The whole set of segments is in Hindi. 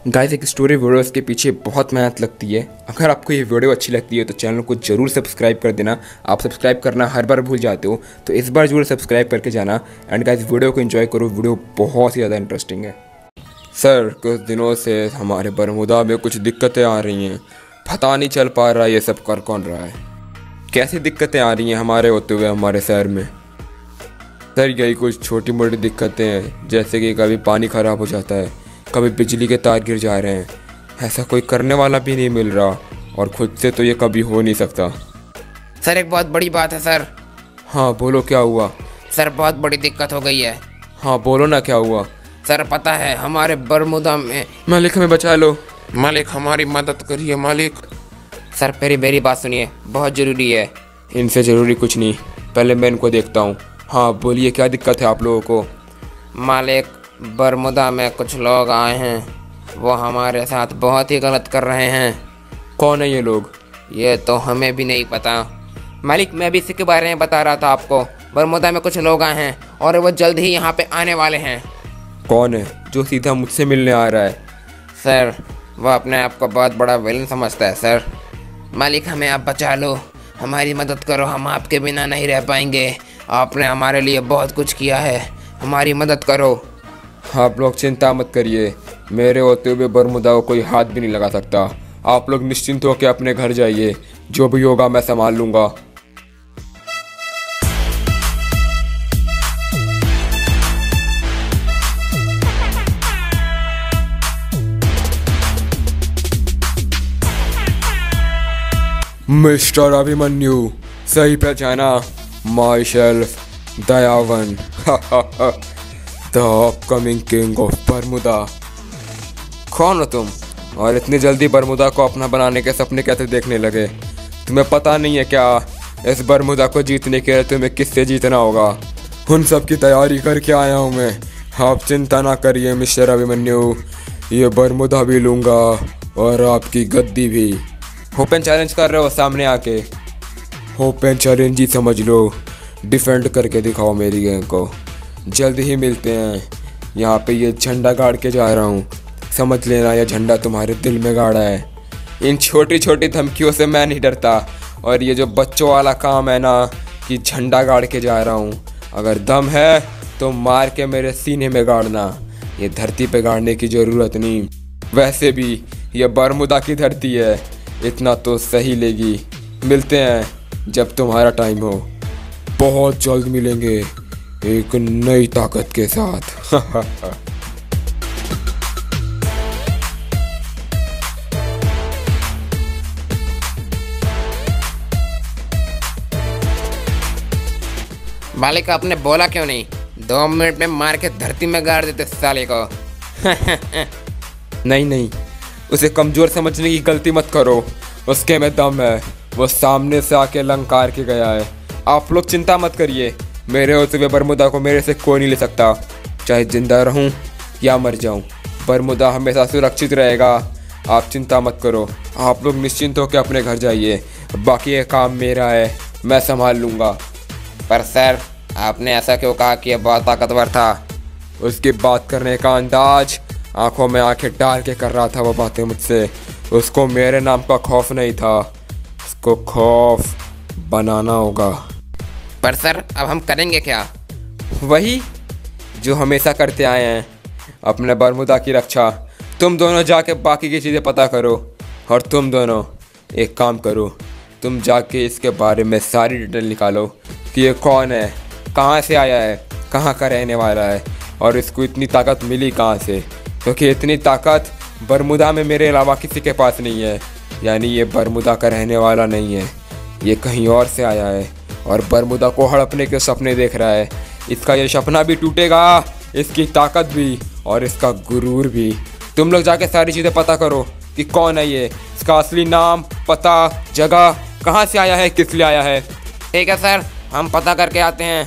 गाइस एक स्टोरी वीडियोस के पीछे बहुत मेहनत लगती है। अगर आपको ये वीडियो अच्छी लगती है तो चैनल को जरूर सब्सक्राइब कर देना। आप सब्सक्राइब करना हर बार भूल जाते हो, तो इस बार जरूर सब्सक्राइब करके जाना। एंड गाइस वीडियो को एंजॉय करो, वीडियो बहुत ही ज़्यादा इंटरेस्टिंग है। सर कुछ दिनों से हमारे बरमुदा में कुछ दिक्कतें आ रही हैं, पता नहीं चल पा रहा ये सब कर कौन रहा है। कैसी दिक्कतें आ रही हैं हमारे होते हुए हमारे शहर में? सर यही कुछ छोटी मोटी दिक्कतें हैं, जैसे कि कभी पानी ख़राब हो जाता है, कभी बिजली के तार गिर जा रहे हैं। ऐसा कोई करने वाला भी नहीं मिल रहा, और खुद से तो ये कभी हो नहीं सकता। सर एक बहुत बड़ी बात है सर। हाँ बोलो क्या हुआ? सर बहुत बड़ी दिक्कत हो गई है। हाँ बोलो ना क्या हुआ? सर पता है हमारे बरमुदा में। मालिक हमें बचा लो। मालिक हमारी मदद करिए मालिक। सर मेरी बात सुनिए, बहुत ज़रूरी है। इनसे ज़रूरी कुछ नहीं, पहले मैं इनको देखता हूँ। हाँ बोलिए क्या दिक्कत है आप लोगों को? मालिक बरमुदा में कुछ लोग आए हैं, वो हमारे साथ बहुत ही गलत कर रहे हैं। कौन है ये लोग? ये तो हमें भी नहीं पता मालिक, मैं भी इसी के बारे में बता रहा था आपको। बरमुदा में कुछ लोग आए हैं और वो जल्द ही यहाँ पे आने वाले हैं। कौन है जो सीधा मुझसे मिलने आ रहा है? सर वो अपने आप को बहुत बड़ा विलन समझता है सर। मालिक हमें आप बचा लो, हमारी मदद करो, हम आपके बिना नहीं रह पाएंगे। आपने हमारे लिए बहुत कुछ किया है, हमारी मदद करो। आप लोग चिंता मत करिए, मेरे होते हुए बरमुदा को कोई हाथ भी नहीं लगा सकता। आप लोग निश्चिंत होकर अपने घर जाइए, जो भी होगा मैं संभाल लूँगा। मिस्टर अभिमन्यु, सही पहचाना, myself Dayavan, the upcoming king of Bermuda. कौन हो तुम, और इतनी जल्दी बरमुदा को अपना बनाने के सपने कैसे देखने लगे? तुम्हें पता नहीं है क्या, इस बरमुदा को जीतने के लिए तुम्हें किससे जीतना होगा? उन सब की तैयारी करके आया हूँ मैं। आप चिंता ना करिए मिस्टर अभिमन्यु, ये बरमुदा भी लूँगा और आपकी गद्दी भी। ओपन चैलेंज कर रहे हो सामने आके? ओपन चैलेंज ही समझ लो, डिफेंड करके दिखाओ मेरी गैंग को। जल्द ही मिलते हैं। यहाँ पे ये झंडा गाड़ के जा रहा हूँ, समझ लेना यह झंडा तुम्हारे दिल में गाड़ा है। इन छोटी छोटी धमकियों से मैं नहीं डरता, और ये जो बच्चों वाला काम है ना कि झंडा गाड़ के जा रहा हूँ, अगर दम है तो मार के मेरे सीने में गाड़ना, ये धरती पे गाड़ने की ज़रूरत नहीं। वैसे भी ये बरमुदा की धरती है, इतना तो सही लेगी। मिलते हैं जब तुम्हारा टाइम हो। बहुत जल्द मिलेंगे एक नई ताकत के साथ। मालिक आपने बोला क्यों नहीं? 2 मिनट में मार के धरती में गाड़ देते साले को। नहीं, उसे कमज़ोर समझने की गलती मत करो, उसके में दम है। वो सामने से आके लंकार के गया है। आप लोग चिंता मत करिए, मेरे होते हुए बरमुदा को मेरे से कोई नहीं ले सकता। चाहे जिंदा रहूं या मर जाऊं, बरमुदा हमेशा सुरक्षित रहेगा। आप चिंता मत करो, आप लोग निश्चिंत होकर अपने घर जाइए। बाकी ये काम मेरा है, मैं संभाल लूँगा। पर सर आपने ऐसा क्यों कहा कि ये बहुत ताकतवर था? उसकी बात करने का अंदाज, आंखों में आंखें डाल के कर रहा था वो बातें मुझसे। उसको मेरे नाम का खौफ नहीं था, उसको खौफ बनाना होगा। पर सर अब हम करेंगे क्या? वही जो हमेशा करते आए हैं, अपने बरमुदा की रक्षा। तुम दोनों जाके बाकी की चीज़ें पता करो, और तुम दोनों एक काम करो, तुम जाके इसके बारे में सारी डिटेल निकालो कि ये कौन है, कहाँ से आया है, कहाँ का रहने वाला है, और इसको इतनी ताकत मिली कहाँ से। क्योंकि इतनी ताकत बरमुदा में मेरे अलावा किसी के पास नहीं है। यानी ये बरमुदा का रहने वाला नहीं है, ये कहीं और से आया है और बरमुदा को हड़पने के सपने देख रहा है। इसका ये सपना भी टूटेगा, इसकी ताकत भी और इसका गुरूर भी। तुम लोग जाके सारी चीज़ें पता करो कि कौन है ये, इसका असली नाम, पता, जगह, कहाँ से आया है, किस लिए आया है। ठीक है सर, हम पता करके आते हैं।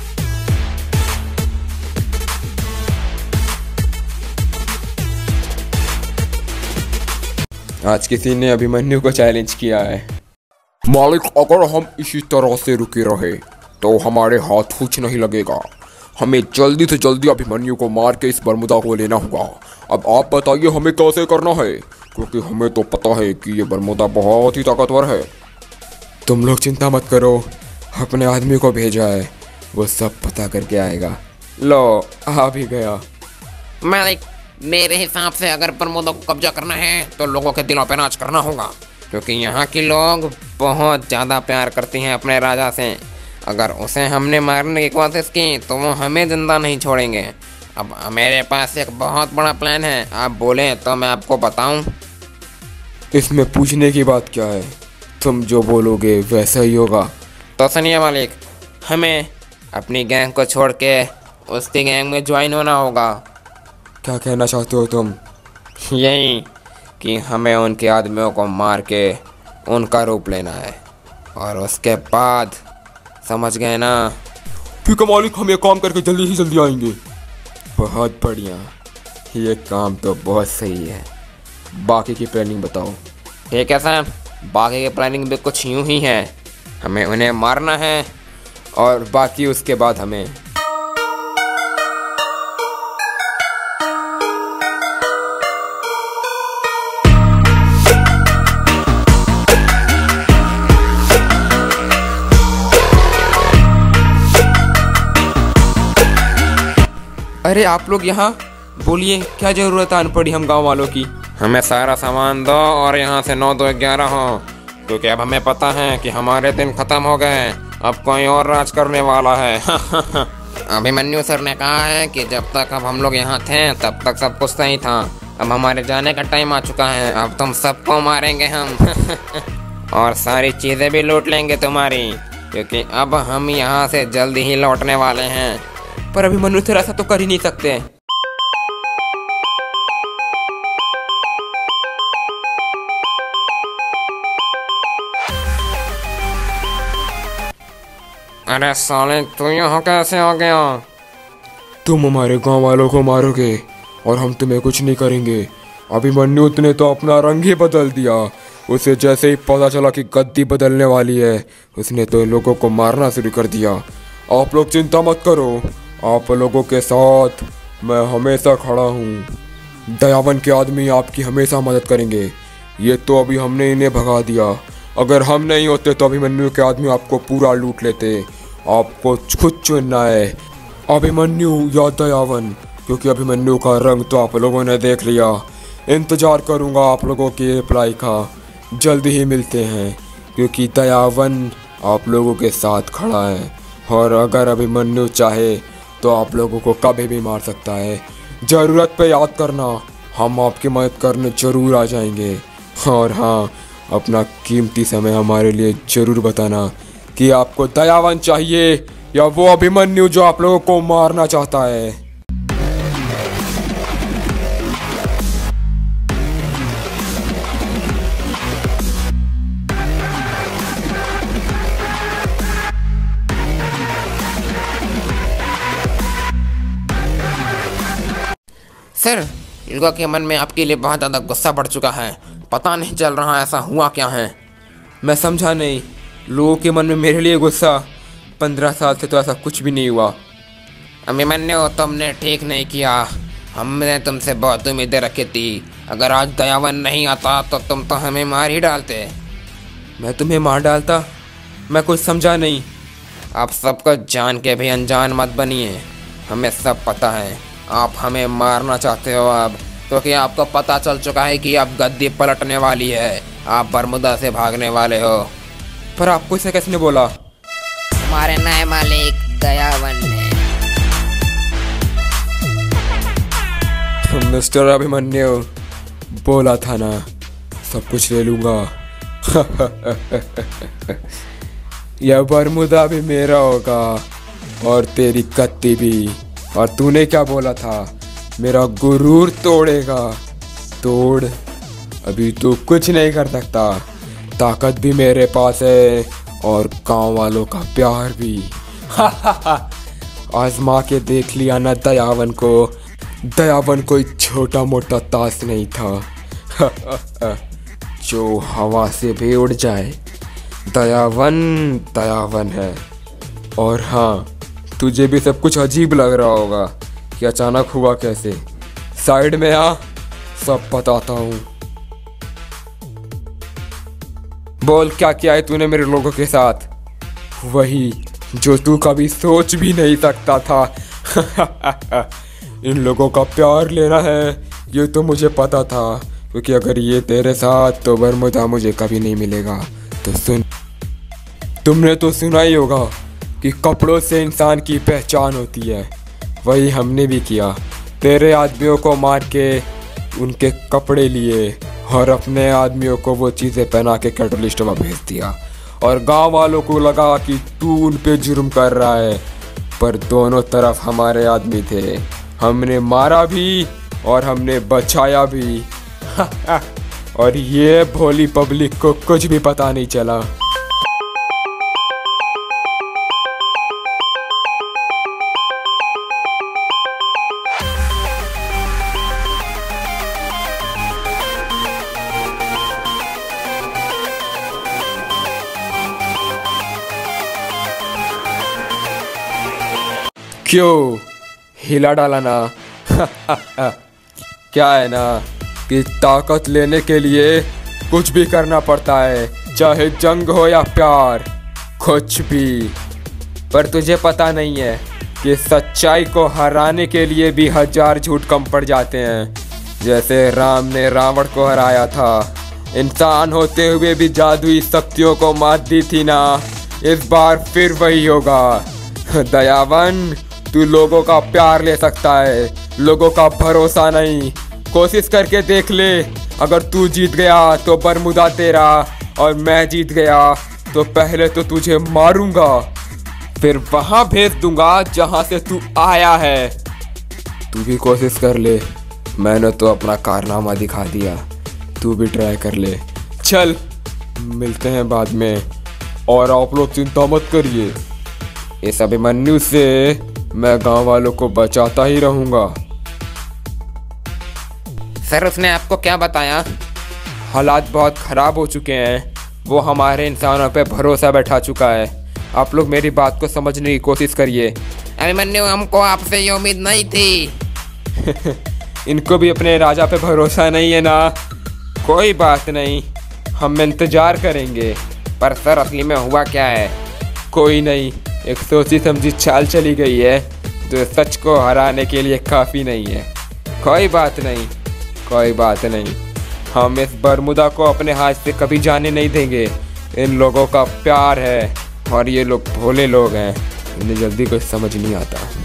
आज किसी ने अभिमन्यु को चैलेंज किया है। मालिक अगर हम इसी तरह से रुके रहे तो हमारे हाथ कुछ नहीं लगेगा। हमें जल्दी से जल्दी अभिमन्यु को मार के इस बरमुदा को लेना होगा अब आप बताइए हमें कैसे करना है, क्योंकि हमें तो पता है कि ये बरमूदा बहुत ही ताकतवर है। तुम लोग चिंता मत करो, अपने आदमी को भेजा है, वो सब पता करके आएगा। लो आ भी गया। मालिक, मेरे हिसाब से अगर बरमूदा को कब्जा करना है तो लोगों के दिलों पे राज करना होगा, क्योंकि यहाँ के लोग बहुत ज़्यादा प्यार करते हैं अपने राजा से। अगर उसे हमने मारने की कोशिश की तो वो हमें जिंदा नहीं छोड़ेंगे। अब मेरे पास एक बहुत बड़ा प्लान है, आप बोलें तो मैं आपको बताऊं। इसमें पूछने की बात क्या है, तुम जो बोलोगे वैसा ही होगा। तो सुनिए मालिक, हमें अपनी गैंग को छोड़ के उसकी गैंग में ज्वाइन होना होगा। क्या कहना चाहते हो तुम? यही कि हमें उनके आदमियों को मार के उनका रूप लेना है, और उसके बाद, समझ गए ना? ठीक है मालिक, हम ये काम करके जल्दी ही जल्दी आएंगे। बहुत बढ़िया, ये काम तो बहुत सही है। बाकी की प्लानिंग बताओ। ठीक है सर, बाकी की प्लानिंग भी कुछ यूं ही है। हमें उन्हें मारना है और बाकी उसके बाद हमें। अरे आप लोग यहाँ, बोलिए क्या जरूरत आन पड़ी हम गांव वालों की? हमें सारा सामान दो और यहाँ से 9 2 11 हो, क्योंकि अब हमें पता है कि हमारे दिन खत्म हो गए, अब कोई और राज करने वाला है। अभिमन्यु सर ने कहा है कि जब तक अब हम लोग यहाँ थे तब तक सब कुछ सही था, अब हमारे जाने का टाइम आ चुका है, अब तुम सबको मारेंगे हम। और सारी चीज़ें भी लूट लेंगे तुम्हारी, क्योंकि अब हम यहाँ से जल्दी ही लौटने वाले हैं। पर अभिमन्यु सर ऐसा तो कर ही नहीं सकते। अरे साले, तू यहाँ कैसे आ गया? तुम हमारे गांव वालों को मारोगे और हम तुम्हें कुछ नहीं करेंगे। अभिमन्यु ने तो अपना रंग ही बदल दिया। उसे जैसे ही पता चला कि गद्दी बदलने वाली है, उसने तो लोगों को मारना शुरू कर दिया। आप लोग चिंता मत करो, आप लोगों के साथ मैं हमेशा खड़ा हूँ। दयावन के आदमी आपकी हमेशा मदद करेंगे। ये तो अभी हमने इन्हें भगा दिया, अगर हम नहीं होते तो अभिमन्यु के आदमी आपको पूरा लूट लेते। आपको खुद चुनना है, अभिमन्यु या दयावन, क्योंकि अभिमन्यु का रंग तो आप लोगों ने देख लिया। इंतज़ार करूँगा आप लोगों की रिप्लाई का। जल्दी ही मिलते हैं, क्योंकि दयावन आप लोगों के साथ खड़ा है, और अगर अभिमन्यु चाहे तो आप लोगों को कभी भी मार सकता है। ज़रूरत पे याद करना, हम आपकी मदद करने ज़रूर आ जाएंगे। और हाँ, अपना कीमती समय हमारे लिए ज़रूर बताना कि आपको दयावन चाहिए या वो अभिमन्यु जो आप लोगों को मारना चाहता है। सर, इल्गा के मन में आपके लिए बहुत ज़्यादा गुस्सा बढ़ चुका है, पता नहीं चल रहा ऐसा हुआ क्या है। मैं समझा नहीं, लोगों के मन में मेरे लिए गुस्सा? 15 साल से तो ऐसा कुछ भी नहीं हुआ। अभिमन्यु, तुमने ठीक नहीं किया, हमने तुमसे बहुत उम्मीदें रखी थी। अगर आज दयावन नहीं आता तो तुम तो हमें मार ही डालते। मैं तुम्हें मार डालता? मैं कुछ समझा नहीं। आप सब कुछ जान के भी अनजान मत बनिए, हमें सब पता है आप हमें मारना चाहते हो अब, क्योंकि आपको पता चल चुका है कि अब गद्दी पलटने वाली है, आप बरमुदा से भागने वाले हो। पर आपको इसे किसने बोला? हमारे नए मालिक दयावन ने। मिस्टर अभिमन्यु, बोला था ना सब कुछ ले लूंगा। यह बरमुदा भी मेरा होगा और तेरी कत्ती भी। और तूने क्या बोला था? मेरा गुरूर तोड़ेगा। तोड़, अभी तू कुछ नहीं कर सकता। ताकत भी मेरे पास है और गांव वालों का प्यार भी। आजमा के देख लिया ना दयावन को। दयावन कोई छोटा मोटा ताश नहीं था जो हवा से भी उड़ जाए। दयावन दयावन है। और हाँ, तुझे भी सब कुछ अजीब लग रहा होगा कि अचानक हुआ कैसे। साइड में आ, सब बताता हूँ। बोल क्या किया है तूने मेरे लोगों के साथ? वही जो तू कभी सोच भी नहीं सकता था। इन लोगों का प्यार लेना है ये तो मुझे पता था, क्योंकि अगर ये तेरे साथ तो बरमुदा मुझे कभी नहीं मिलेगा। तो सुन, तुमने तो सुना ही होगा कि कपड़ों से इंसान की पहचान होती है। वही हमने भी किया, तेरे आदमियों को मार के उनके कपड़े लिए और अपने आदमियों को वो चीज़ें पहना के कैटलिस्ट में भेज दिया। और गांव वालों को लगा कि तू उन पे जुर्म कर रहा है, पर दोनों तरफ हमारे आदमी थे। हमने मारा भी और हमने बचाया भी। और ये भोली पब्लिक को कुछ भी पता नहीं चला। क्यों हिला डाला ना? क्या है ना कि ताकत लेने के लिए कुछ भी करना पड़ता है, चाहे जंग हो या प्यार, कुछ भी। पर तुझे पता नहीं है कि सच्चाई को हराने के लिए भी 1000 झूठ कम पड़ जाते हैं। जैसे राम ने रावण को हराया था, इंसान होते हुए भी जादुई शक्तियों को मात दी थी ना, इस बार फिर वही होगा। दयावन, तू लोगों का प्यार ले सकता है, लोगों का भरोसा नहीं। कोशिश करके देख ले, अगर तू जीत गया तो बरमुदा तेरा, और मैं जीत गया तो पहले तो तुझे मारूंगा, फिर वहां भेज दूंगा जहां से तू आया है। तू भी कोशिश कर ले, मैंने तो अपना कारनामा दिखा दिया, तू भी ट्राई कर ले। चल मिलते हैं बाद में, और आप लोग चिंता मत करिए, इस अभिमन्यु से मैं गांव वालों को बचाता ही रहूंगा। सर उसने आपको क्या बताया? हालात बहुत ख़राब हो चुके हैं, वो हमारे इंसानों पे भरोसा बैठा चुका है। आप लोग मेरी बात को समझने की कोशिश करिए। अभिमन्यु, हमको आपसे ये उम्मीद नहीं थी। इनको भी अपने राजा पे भरोसा नहीं है ना? कोई बात नहीं, हम इंतज़ार करेंगे। पर सर असली में हुआ क्या है? कोई नहीं, एक सोची समझी चाल चली गई है जो सच को हराने के लिए काफ़ी नहीं है। कोई बात नहीं, कोई बात नहीं, हम इस बरमुदा को अपने हाथ से कभी जाने नहीं देंगे। इन लोगों का प्यार है और ये लोग भोले लोग हैं, इन्हें जल्दी कुछ समझ नहीं आता।